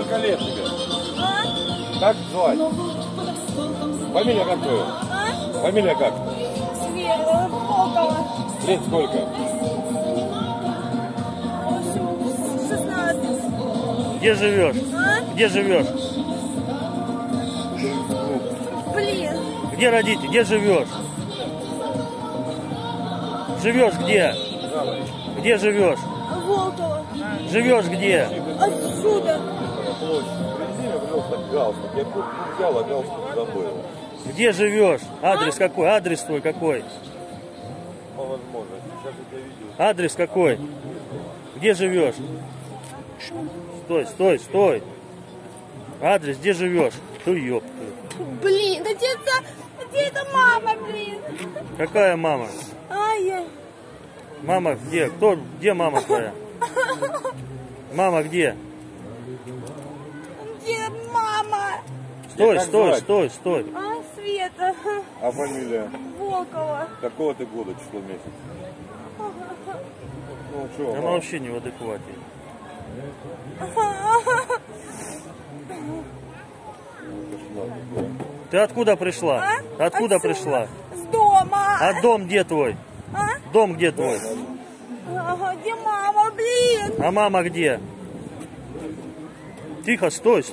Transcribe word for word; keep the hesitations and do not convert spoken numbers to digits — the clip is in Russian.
Сколько лет тебе? А? Как звать? Фамилия как твоя? А? Фамилия как? Света, Волкова. Лет сколько? шестнадцать. Где живешь? А? Где живешь? Блин. Где родители? Где живешь? Живешь где? Где живешь? Волкова. Живешь где? Отсюда. Площадь. Привези мне, пожалуйста, галстук. Я куртку взял, а галстук забыл. Где живешь? Адрес какой? Адрес твой какой? По возможности. Сейчас я видео. Адрес какой? Где живешь? Стой, стой, стой. Адрес, где живешь? Ты ёпта. Блин, да где это, где это мама, блин? Какая мама? Ай, Мама где? Кто? Где мама твоя? Мама где? где мама? Стой, Как стой, звать? стой, стой. А, Света. А фамилия? Волкова. Какого ты года, число, месяц? Ну что, Она вообще не в адеквате. Ты откуда пришла? А? Откуда Отсюда. пришла? С дома. А дом где твой? А? Дом где твой? Ага, где мама, блин? А мама где? Тихо, стой, стой.